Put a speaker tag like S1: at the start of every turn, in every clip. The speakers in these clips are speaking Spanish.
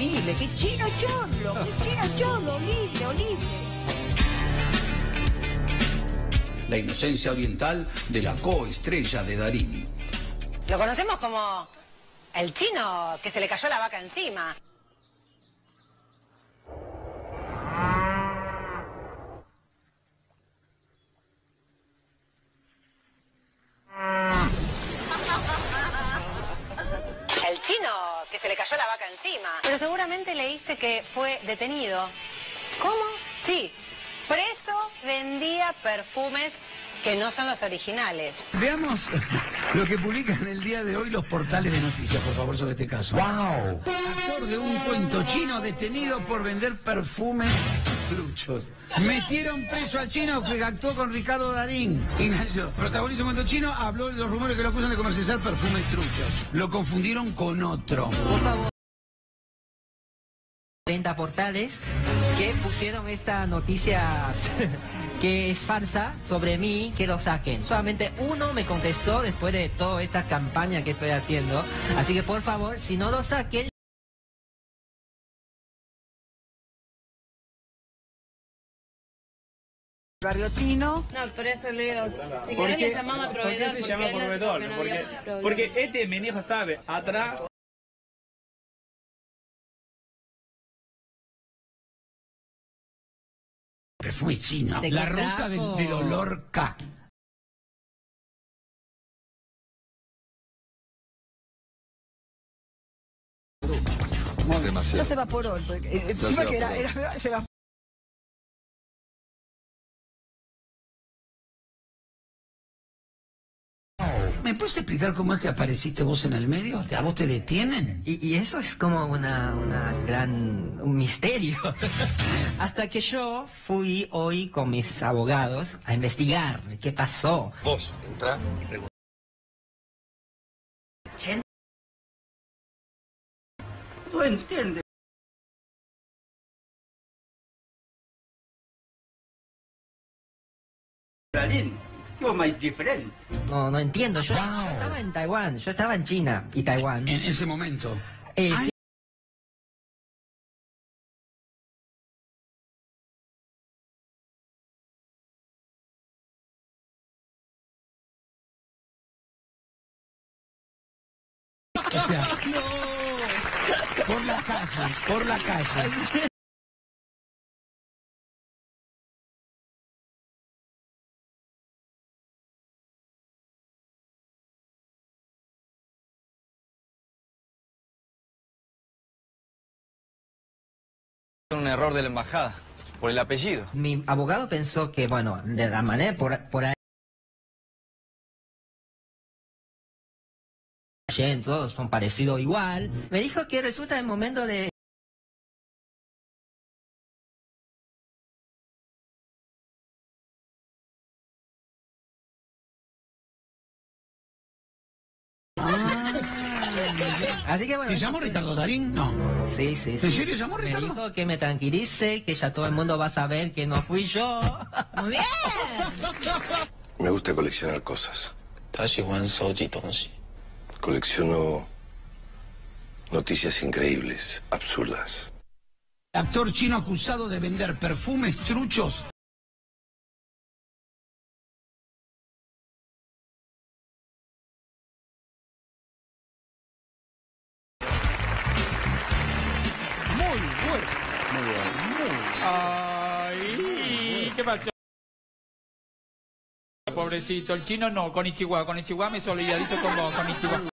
S1: Olible, que chino cholo, Olible, Olible.
S2: La inocencia oriental de la coestrella de Darín.
S3: Lo conocemos como el chino que se le cayó la vaca encima. El chino que se le cayó la vaca encima. Pero seguramente leíste que fue detenido. ¿Cómo? Sí, preso, vendía perfumes que no son los originales.
S2: Veamos lo que publican el día de hoy los portales de noticias, por favor, sobre este caso. ¡Wow! Actor de un cuento chino detenido por vender perfumes truchos. Metieron preso al chino que actuó con Ricardo Darín. Ignacio, protagonista de un cuento chino, habló de los rumores que lo acusan de comercializar perfumes truchos. Lo confundieron con otro.
S4: Por favor. 30 portales que pusieron esta noticia que es falsa sobre mí, que lo saquen. Solamente uno me contestó después de toda esta campaña que estoy haciendo. Así que por favor, si no lo saquen...
S1: Barrio chino.
S5: No, por eso le digo, si querés le llamamos a proveedor.
S6: ¿Por qué se llama proveedor? Porque este mi hijo sabe, atrás...
S2: Perfume chino.
S4: ¿De
S2: La
S4: qué
S2: ruta
S4: trajo?
S2: del olor K.
S1: Ya se evaporó. Encima que se evaporó.
S2: ¿Me puedes explicar cómo es que apareciste vos en el medio? ¿A vos te detienen?
S4: Y eso es como un misterio. Hasta que yo fui hoy con mis abogados a investigar qué pasó.
S7: Vos, entrá.
S1: No entiende. Darín, you're my different.
S4: No entiendo. Yo estaba en Taiwán, yo estaba en China y Taiwán.
S2: En ese momento.
S4: Sí.
S2: O sea, por la calle.
S8: Un error de la embajada, por el apellido.
S4: Mi abogado pensó que, bueno, de la manera por ahí todos son parecidos igual. Me dijo que resulta el momento de... Así que bueno...
S2: ¿Se llamó Ricardo Darín? No.
S4: Sí.
S2: ¿En serio se llamó
S4: Me
S2: Ricardo?
S4: dijo que me tranquilice, que ya todo el mundo va a saber que no fui yo.
S1: Muy bien.
S7: Me gusta coleccionar cosas. Colecciono noticias increíbles, absurdas.
S2: Actor chino acusado de vender perfumes truchos.
S6: Ay, ¿qué pasó? Pobrecito, el chino no, con Ichiwa me solidarizó con vos, con Ichiwa.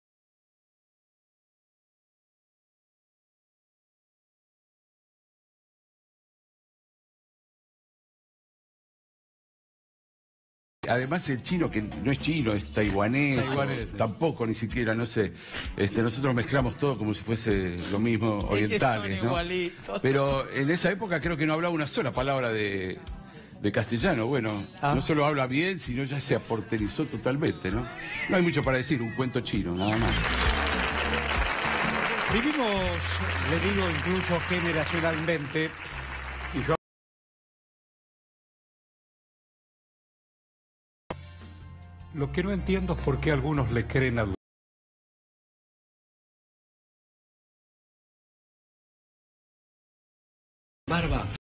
S9: Además el chino, que no es chino, es taiwanés, tampoco ni siquiera, no sé. Nosotros mezclamos todo como si fuese lo mismo, orientales, ¿no? Pero en esa época creo que no hablaba una sola palabra de castellano. Bueno, no solo habla bien, sino ya se aporterizó totalmente, ¿no? No hay mucho para decir, un cuento chino, nada más.
S10: Vivimos, le digo, incluso generacionalmente, y yo... Lo que no entiendo es por qué algunos le creen a
S11: barba.